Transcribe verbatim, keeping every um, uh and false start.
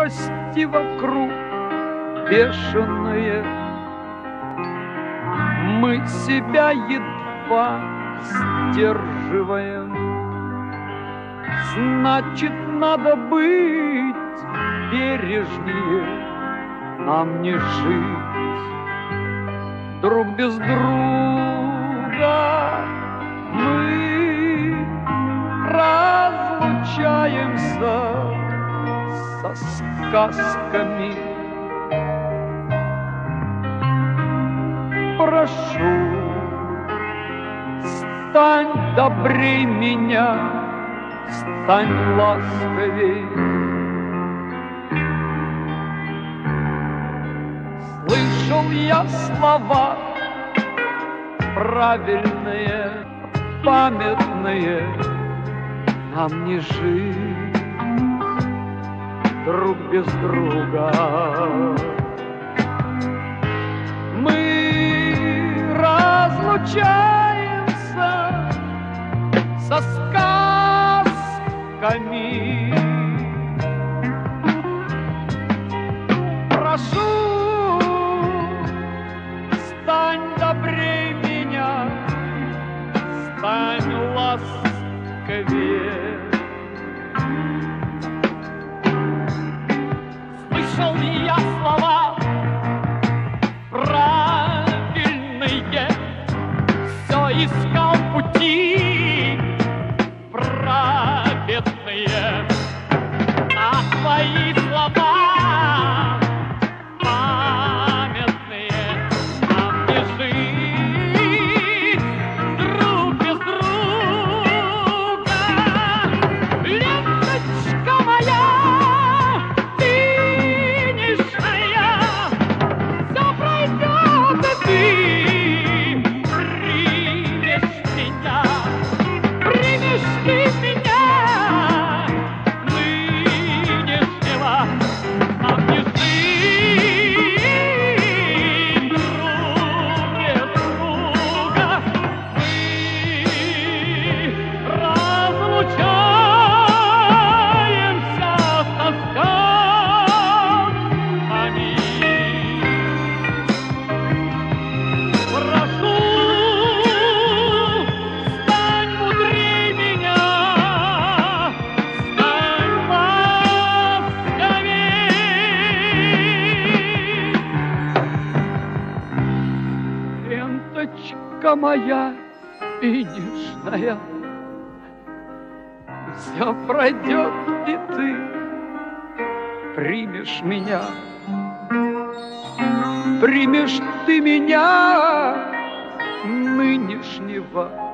страсти вокруг бешеные. Мы себя едва сдерживаем. Значит, надо быть бережнее, нам не жить друг без друга. Мы разлучаемся со сказками. Прошу, стань добрей меня, стань ласковей. Слышал я слова правильные, памятные, нам не жить друг без друга. Мы разлучаемся со сказками. Прошу, стань добрей меня, стань ласковее. Слышал я слова правильные, все искал пути праведные, а твои слова памятные, нам не жить друг без друга. Ленточка моя финишная, все пройдет, и ты примешь меня, примешь ты меня, нынешнего нам не жить друг без друга. Мы разлучаемся со сказками. Прошу, стань мудрей меня, стань ласковей. Ленточка моя финишная, все пройдет, и ты примешь меня, примешь ты меня, нынешнего